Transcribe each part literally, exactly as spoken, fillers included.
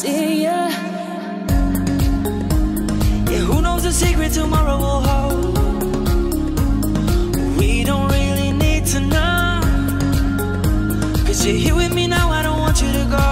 see ya. Yeah, who knows the secret tomorrow will hold? We don't really need to know. Cause you're here with me now, I don't want you to go.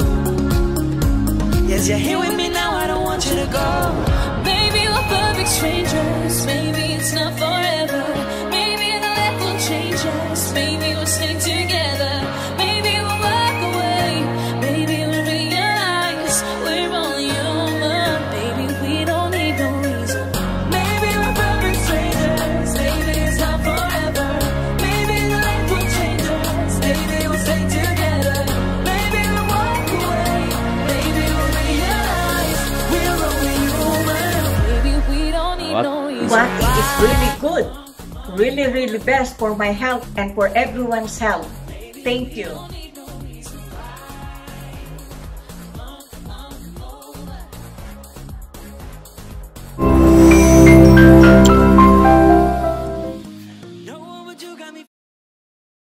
Yes, you're here with me now, I don't want you to go. Maybe we're perfect strangers, maybe it's not forever. Maybe the life will change us, maybe we'll stay together. Maybe we'll walk away, maybe we'll realize we're only human. Maybe we don't need no reason. Maybe we're perfect strangers, maybe it's not forever. Maybe the life will change us, maybe we'll stay together. Maybe we'll walk away, maybe we'll realize we're only human. Maybe we don't need What? no reason. But it is really good. Really, really best for my health and for everyone's health. Thank you.